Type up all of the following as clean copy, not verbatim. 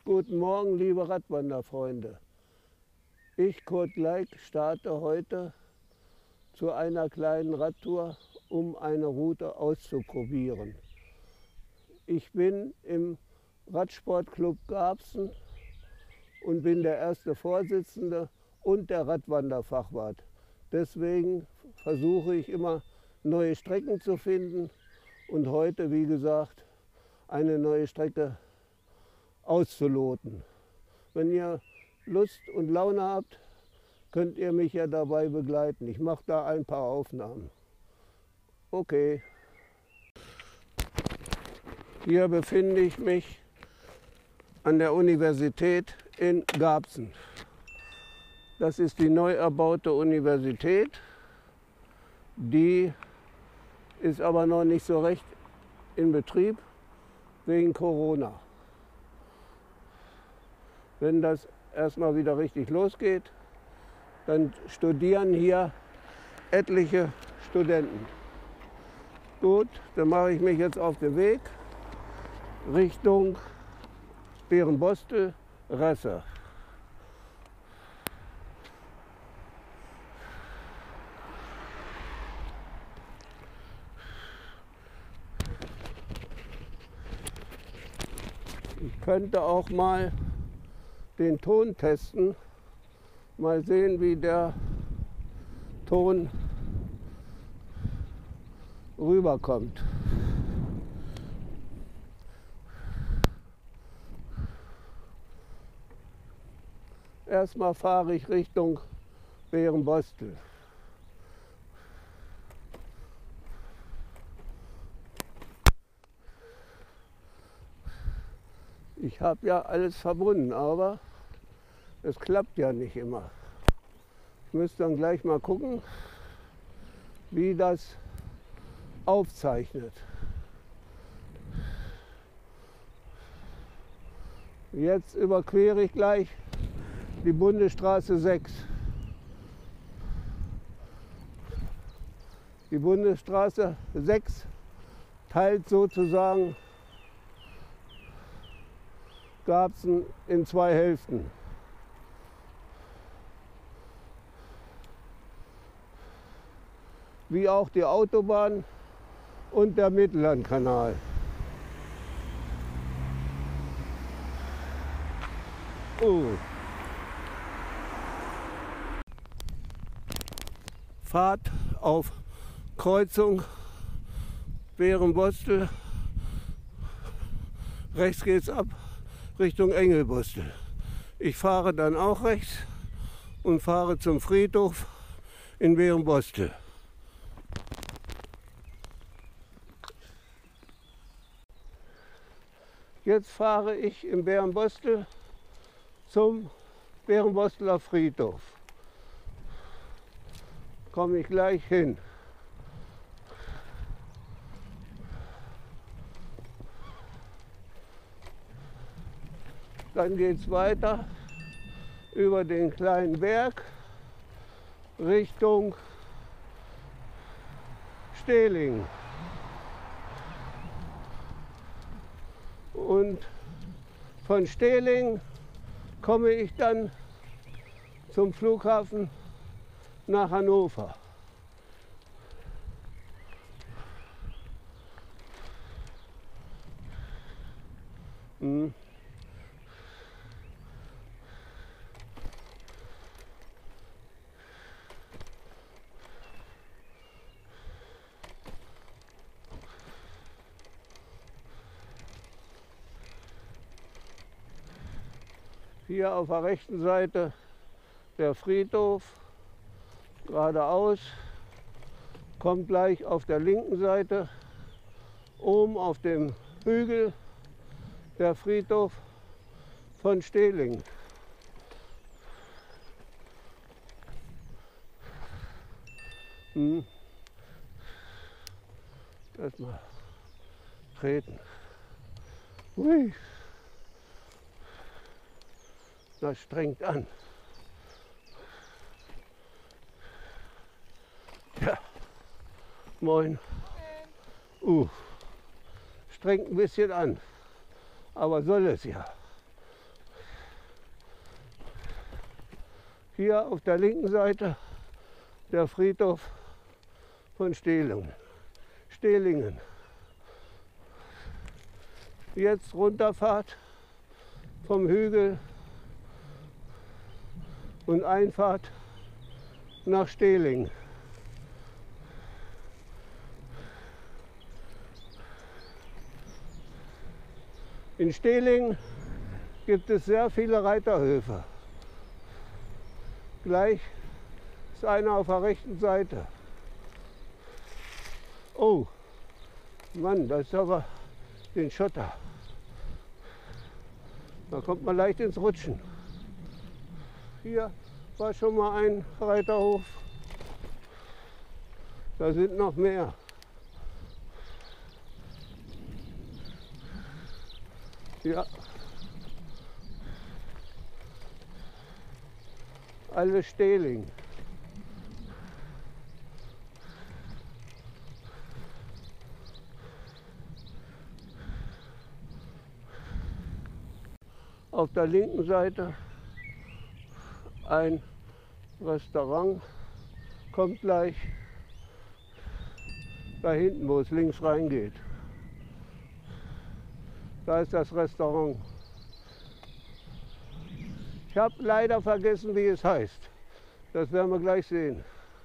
Guten Morgen, liebe Radwanderfreunde. Ich, Kurt Gleik, starte heute zu einer kleinen Radtour, um eine Route auszuprobieren. Ich bin im Radsportclub Garbsen und bin der erste Vorsitzende und der Radwanderfachwart. Deswegen versuche ich immer, neue Strecken zu finden und heute, wie gesagt, eine neue Strecke auszuloten. Wenn ihr Lust und Laune habt, könnt ihr mich ja dabei begleiten. Ich mache da ein paar Aufnahmen. Okay. Hier befinde ich mich an der Universität in Garbsen. Das ist die neu erbaute Universität. Die ist aber noch nicht so recht in Betrieb wegen Corona. Wenn das erstmal wieder richtig losgeht, dann studieren hier etliche Studenten. Gut, dann mache ich mich jetzt auf den Weg Richtung Beerenbostel, Resse. Ich könnte auch mal den Ton testen, mal sehen, wie der Ton rüberkommt. Erstmal fahre ich Richtung Beerenbostel. Ich habe ja alles verbunden, aber es klappt ja nicht immer. Ich müsste dann gleich mal gucken, wie das aufzeichnet. Jetzt überquere ich gleich die Bundesstraße 6. Die Bundesstraße 6 teilt sozusagen Garbsen in zwei Hälften. Wie auch die Autobahn und der Mittellandkanal. Fahrt auf Kreuzung Beerenbostel. Rechts geht's ab Richtung Engelbostel. Ich fahre dann auch rechts und fahre zum Friedhof in Beerenbostel. Jetzt fahre ich in Beerenbostel zum Beerenbosteler Friedhof. Komme ich gleich hin. Dann geht es weiter über den kleinen Berg Richtung Stehling. Und von Stehling komme ich dann zum Flughafen nach Hannover. Hier auf der rechten Seite der Friedhof, geradeaus, kommt gleich auf der linken Seite, oben auf dem Hügel, der Friedhof von Stehling. Erstmal treten. Hui. Das strengt an. Ja, moin. Strengt ein bisschen an, aber soll es ja. Hier auf der linken Seite der Friedhof von Stehlingen. Jetzt Runterfahrt vom Hügel und Einfahrt nach Stehlingen. In Stehlingen gibt es sehr viele Reiterhöfe. Gleich ist einer auf der rechten Seite. Oh, Mann, das ist aber den Schotter. Da kommt man leicht ins Rutschen. Hier war schon mal ein Reiterhof. Da sind noch mehr. Ja. Alle Stehling. Auf der linken Seite ein Restaurant, kommt gleich da hinten, wo es links reingeht. Da ist das Restaurant. Ich habe leider vergessen, wie es heißt. Das werden wir gleich sehen.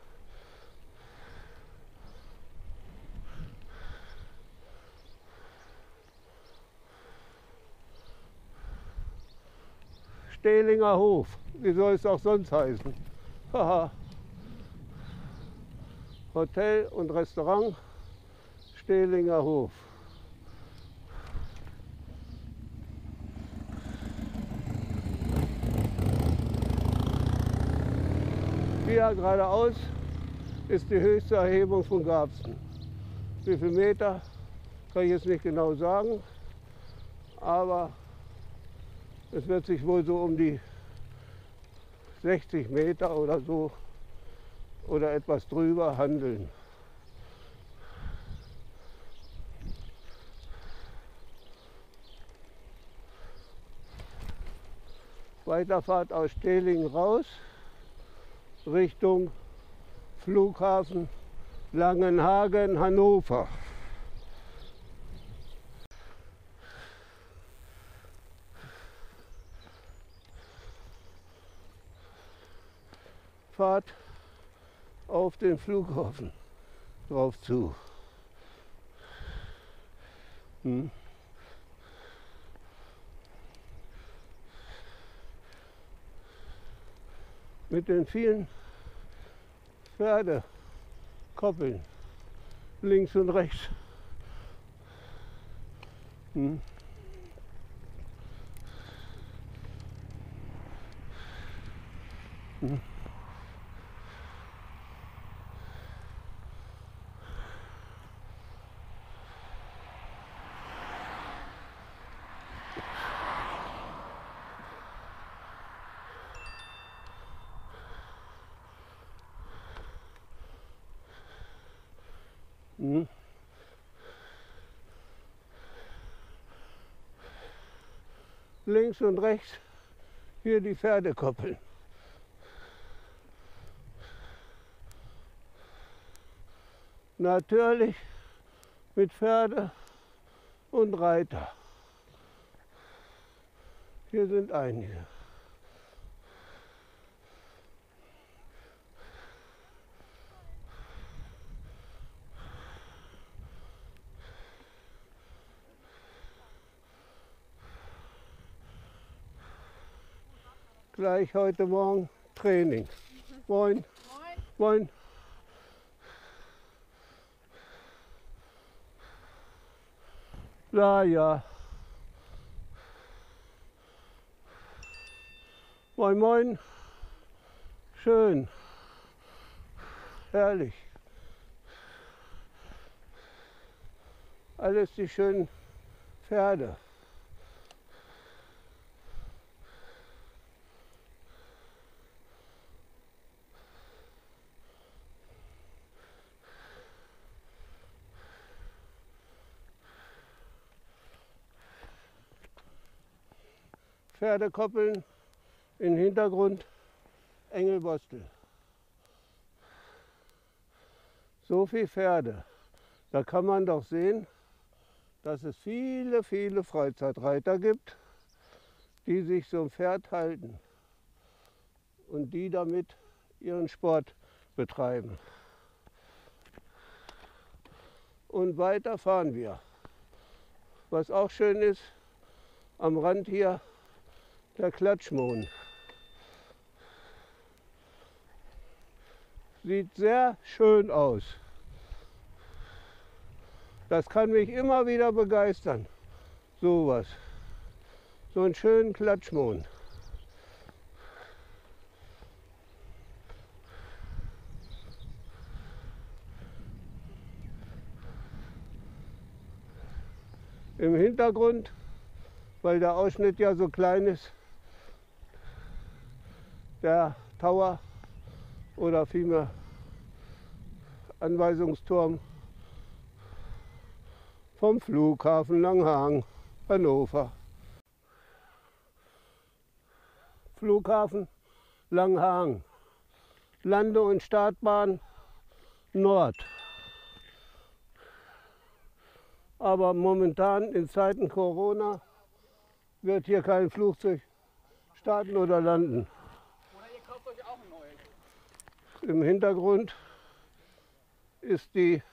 Stehlinger Hof. Wie soll es auch sonst heißen? Haha. Hotel und Restaurant, Stehlinger Hof. Hier geradeaus ist die höchste Erhebung von Garbsen. Wie viele Meter, kann ich jetzt nicht genau sagen, aber es wird sich wohl so um die 60 Meter oder so oder etwas drüber handeln. Weiterfahrt aus Stehlingen raus, Richtung Flughafen Langenhagen, Hannover. Fahrt auf den Flughafen drauf zu. Mit den vielen Pferdekoppeln links und rechts. Links und rechts hier die Pferdekoppeln. Natürlich mit Pferde und Reiter. Hier sind einige. Gleich heute Morgen Training. Moin. Moin. Moin. Ja. Moin, moin. Schön. Herrlich. Alles die schönen Pferde. Pferdekoppeln im Hintergrund Engelbostel. So viele Pferde. Da kann man doch sehen, dass es viele, viele Freizeitreiter gibt, die sich so ein Pferd halten und die damit ihren Sport betreiben. Und weiter fahren wir. Was auch schön ist, am Rand hier der Klatschmohn. Sieht sehr schön aus. Das kann mich immer wieder begeistern. Sowas. So einen schönen Klatschmohn. Im Hintergrund, weil der Ausschnitt ja so klein ist, der Tower oder vielmehr Anweisungsturm vom Flughafen Langhagen, Hannover. Flughafen Langhagen, Lande- und Startbahn Nord. Aber momentan in Zeiten Corona wird hier kein Flugzeug starten oder landen. Oder ihr kauft euch auch ein neues. Im Hintergrund ist die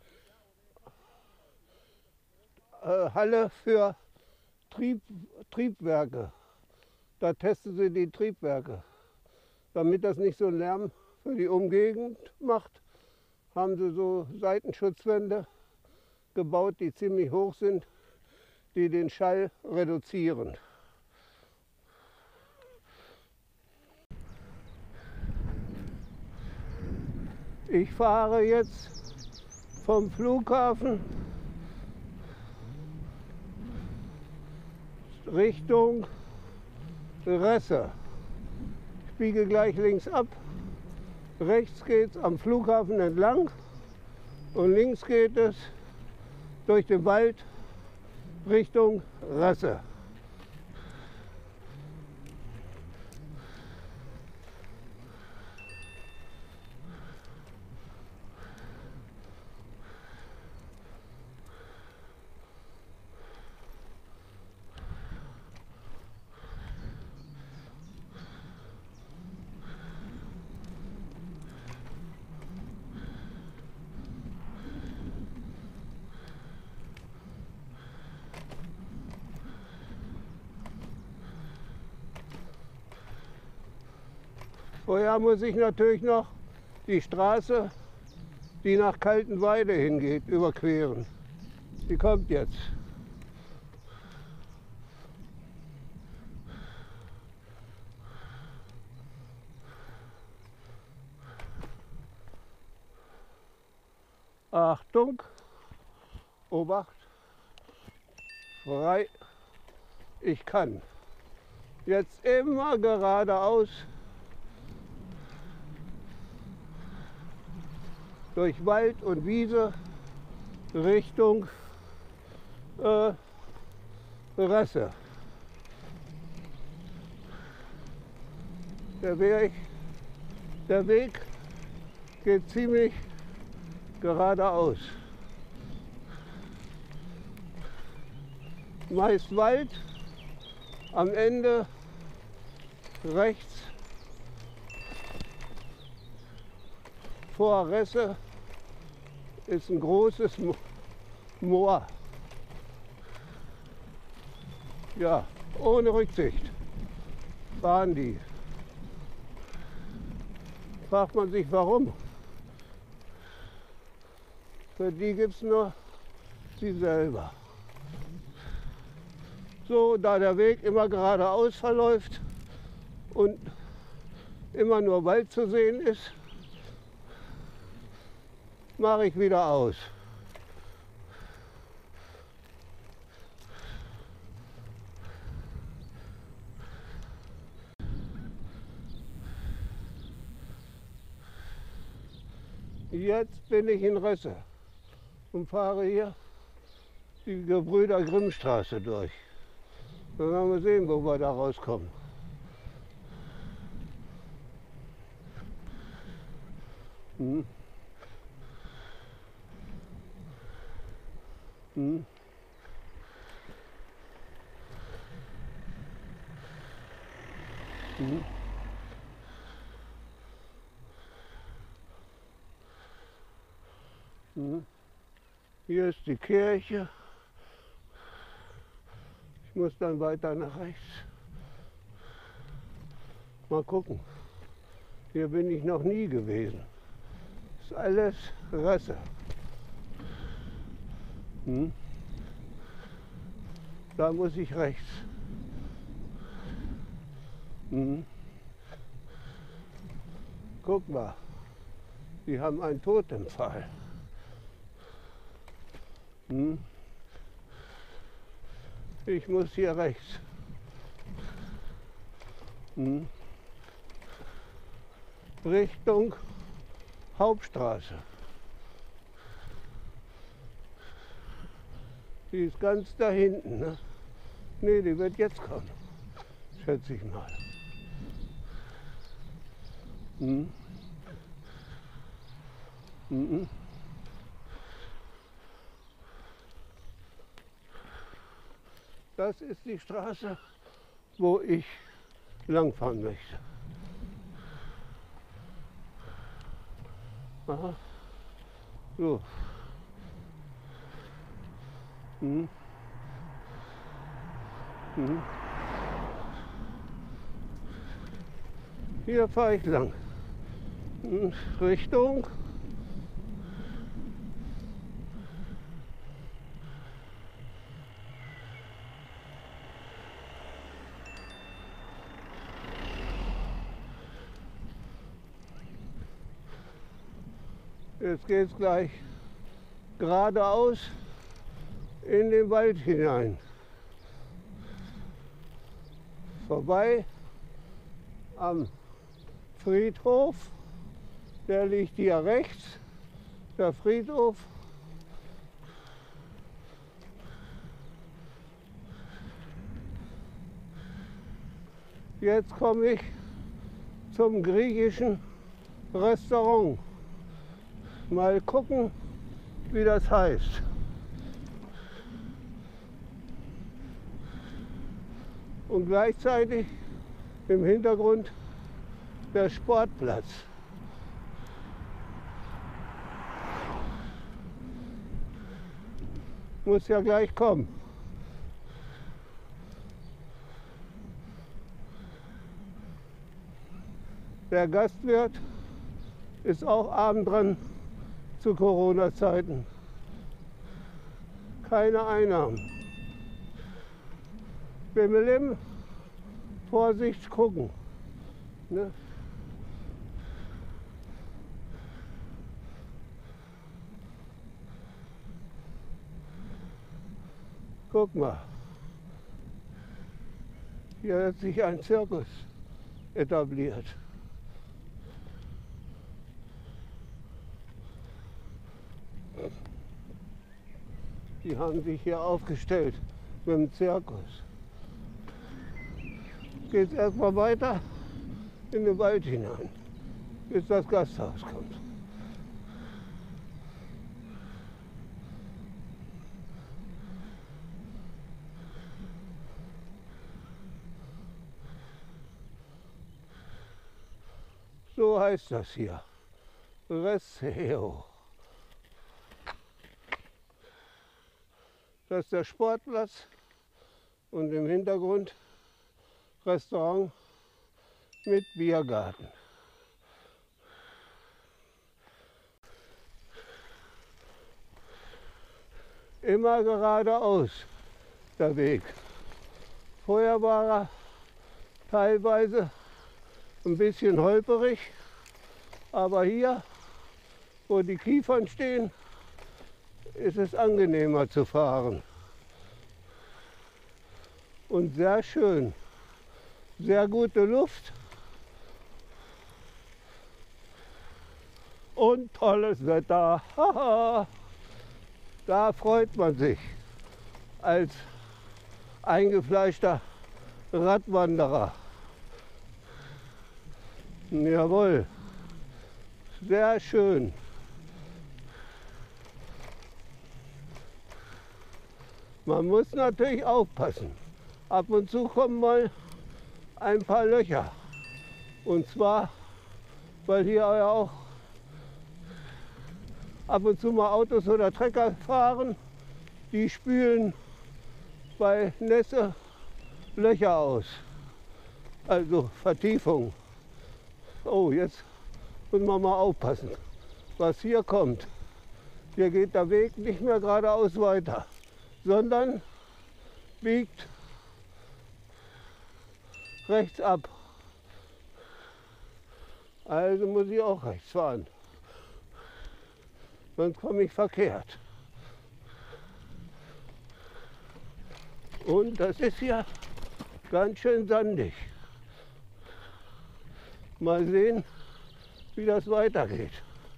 Halle für Triebwerke. Da testen sie die Triebwerke. Damit das nicht so einen Lärm für die Umgegend macht, haben sie so Seitenschutzwände gebaut, die ziemlich hoch sind, die den Schall reduzieren. Ich fahre jetzt vom Flughafen Richtung Resse. Ich biege gleich links ab. Rechts geht es am Flughafen entlang und links geht es durch den Wald Richtung Resse. Vorher muss ich natürlich noch die Straße, die nach Kaltenweide hingeht, überqueren. Die kommt jetzt. Achtung, Obacht, frei, ich kann. Jetzt immer geradeaus. Durch Wald und Wiese Richtung Resse. Der Weg geht ziemlich geradeaus. Meist Wald, am Ende rechts vor Resse ist ein großes Moor. Ja, ohne Rücksicht fahren die. Fragt man sich warum. Für die gibt es nur sie selber. So, da der Weg immer geradeaus verläuft und immer nur Wald zu sehen ist, mache ich wieder aus. Jetzt bin ich in Resse und fahre hier die Gebrüder Grimm-Straße durch. Dann werden wir sehen, wo wir da rauskommen. Hm. Hm. Hm. Hm. Hier ist die Kirche. Ich muss dann weiter nach rechts. Mal gucken. Hier bin ich noch nie gewesen. Ist alles Rasse. Hm. Da muss ich rechts. Hm. Guck mal, die haben einen Totempfahl. Hm. Ich muss hier rechts. Hm. Richtung Hauptstraße. Die ist ganz da hinten. Ne? Nee, die wird jetzt kommen, schätze ich mal. Hm. Mhm. Das ist die Straße, wo ich langfahren möchte. Aha. So. Mhm. Mhm. Hier fahre ich lang. Richtung jetzt geht es gleich geradeaus in den Wald hinein. Vorbei am Friedhof, der liegt hier rechts, der Friedhof. Jetzt komme ich zum griechischen Restaurant. Mal gucken, wie das heißt. Und gleichzeitig im Hintergrund der Sportplatz. Muss ja gleich kommen. Der Gastwirt ist auch abend dran zu Corona-Zeiten. Keine Einnahmen. Bimmelim, Vorsicht, gucken. Ne? Guck mal, hier hat sich ein Zirkus etabliert. Die haben sich hier aufgestellt mit dem Zirkus. Geht es erstmal weiter in den Wald hinein, bis das Gasthaus kommt. So heißt das hier. Receo. Das ist der Sportplatz und im Hintergrund Restaurant mit Biergarten. Immer geradeaus der Weg. Vorher war er teilweise ein bisschen holperig, aber hier, wo die Kiefern stehen, ist es angenehmer zu fahren. Und sehr schön. Sehr gute Luft und tolles Wetter. Haha. Da freut man sich als eingefleischter Radwanderer. Jawohl. Sehr schön. Man muss natürlich aufpassen. Ab und zu kommen mal ein paar Löcher. Und zwar, weil hier ja auch ab und zu mal Autos oder Trecker fahren, die spülen bei Nässe Löcher aus. Also Vertiefung. Oh, jetzt müssen wir mal aufpassen, was hier kommt. Hier geht der Weg nicht mehr geradeaus weiter, sondern biegt rechts ab. Also muss ich auch rechts fahren. Sonst komme ich verkehrt. Und das ist ja ganz schön sandig. Mal sehen, wie das weitergeht.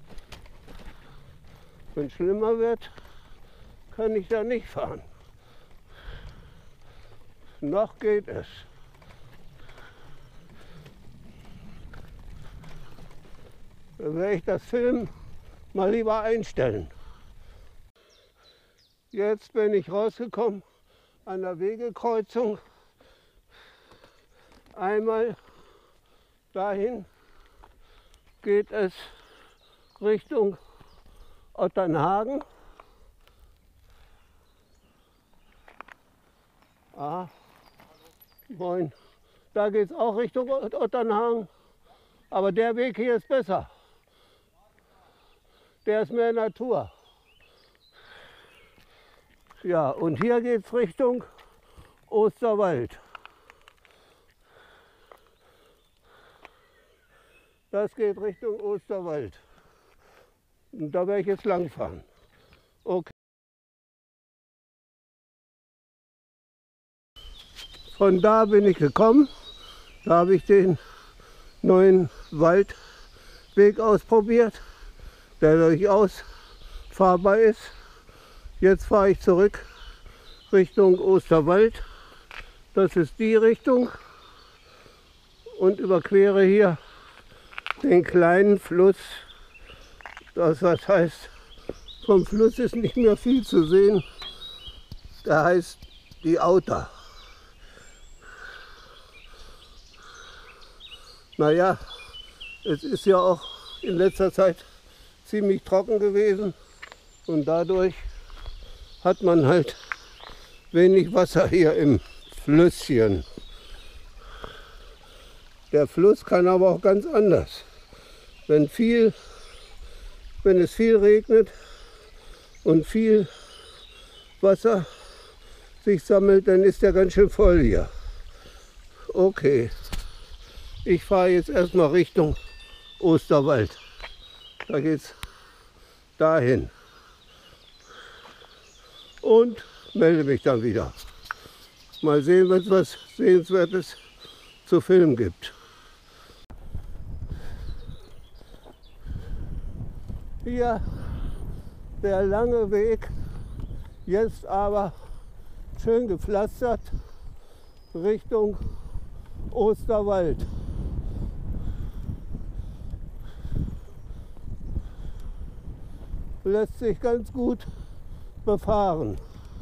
Wenn es schlimmer wird, kann ich da nicht fahren. Noch geht es. Dann werde ich das Film mal lieber einstellen. Jetzt bin ich rausgekommen an der Wegekreuzung. Einmal dahin geht es Richtung Otternhagen. Ah, moin. Da geht es auch Richtung Otternhagen. Aber der Weg hier ist besser. Der ist mehr Natur. Ja, und hier geht es Richtung Osterwald. Das geht Richtung Osterwald. Und da werde ich jetzt lang fahren. Okay. Von da bin ich gekommen. Da habe ich den neuen Waldweg ausprobiert, der durchaus fahrbar ist. Jetzt fahre ich zurück Richtung Osterwald. Das ist die Richtung. Und überquere hier den kleinen Fluss. Das was heißt, vom Fluss ist nicht mehr viel zu sehen. Der heißt die Auter. Naja, es ist ja auch in letzter Zeit ziemlich trocken gewesen und dadurch hat man halt wenig Wasser hier im Flüsschen. Der Fluss kann aber auch ganz anders. Wenn es viel regnet und viel Wasser sich sammelt, dann ist der ganz schön voll hier. Okay, ich fahre jetzt erstmal Richtung Osterwald. Da geht's dahin. Und melde mich dann wieder. Mal sehen, wenn es was Sehenswertes zu filmen gibt. Hier der lange Weg, jetzt aber schön gepflastert Richtung Osterwald. Lässt sich ganz gut befahren.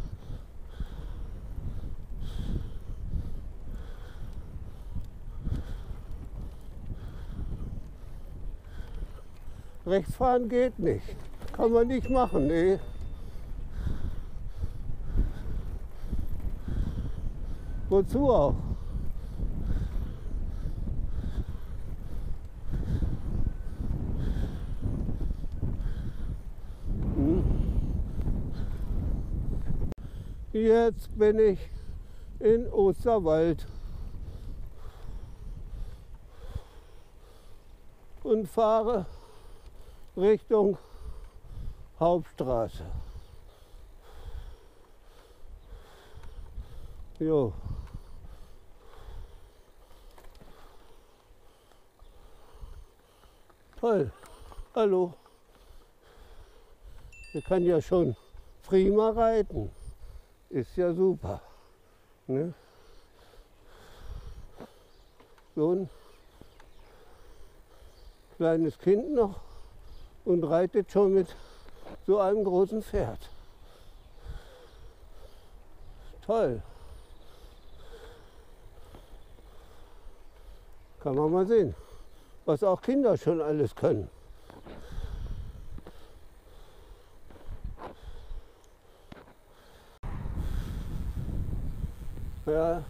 Rechts fahren geht nicht. Kann man nicht machen, nee. Wozu auch? Jetzt bin ich in Osterwald und fahre Richtung Hauptstraße. Jo. Toll. Hallo. Ich kann ja schon prima reiten. Ist ja super. Ne? So ein kleines Kind noch und reitet schon mit so einem großen Pferd. Toll. Kann man mal sehen, was auch Kinder schon alles können. Ja.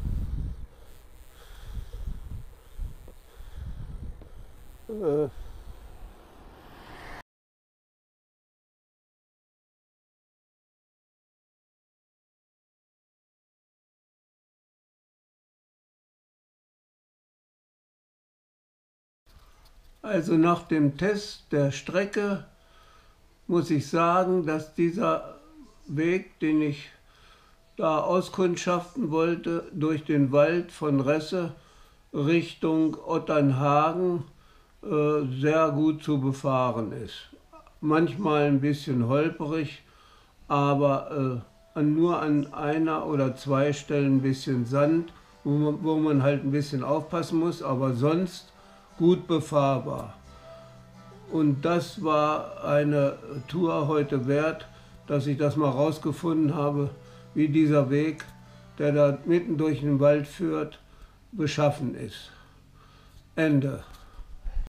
Also nach dem Test der Strecke muss ich sagen, dass dieser Weg, den ich da auskundschaften wollte, durch den Wald von Resse Richtung Otternhagen sehr gut zu befahren ist. Manchmal ein bisschen holperig, aber nur an einer oder zwei Stellen ein bisschen Sand, wo man halt ein bisschen aufpassen muss, aber sonst gut befahrbar. Und das war eine Tour heute wert, dass ich das mal rausgefunden habe, wie dieser Weg, der da mitten durch den Wald führt, beschaffen ist. Ende.